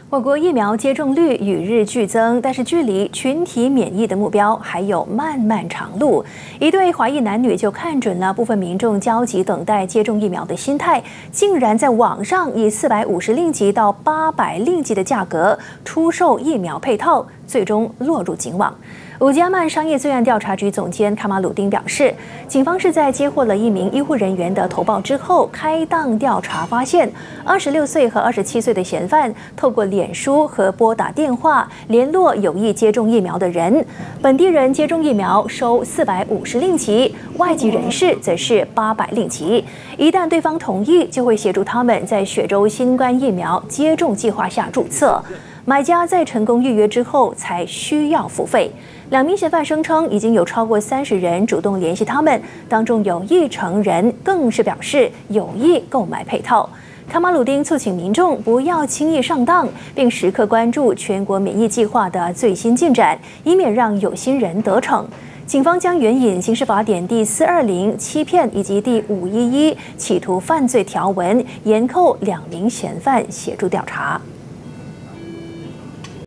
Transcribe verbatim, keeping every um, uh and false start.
我国疫苗接种率与日俱增，但是距离群体免疫的目标还有漫漫长路。一对华裔男女就看准了部分民众焦急等待接种疫苗的心态，竟然在网上以四百五十令吉到八百令吉的价格出售疫苗配套，最终落入警网。五吉阿曼商业罪案调查局总监卡马鲁丁表示，警方是在接获了一名医护人员的投报之后，开档调查发现，二十六岁和二十七岁的嫌犯透过脸书和拨打电话联络有意接种疫苗的人，本地人接种疫苗收四百五十令吉，外籍人士则是八百令吉。一旦对方同意，就会协助他们在雪州新冠疫苗接种计划下注册。买家在成功预约之后才需要付费。两名嫌犯声称，已经有超过三十人主动联系他们，当中有一成人更是表示有意购买配套。卡马鲁丁促请民众不要轻易上当，并时刻关注全国免疫计划的最新进展，以免让有心人得逞。警方将援引刑事法典第四二零欺骗以及第五一一企图犯罪条文，严扣两名嫌犯协助调查。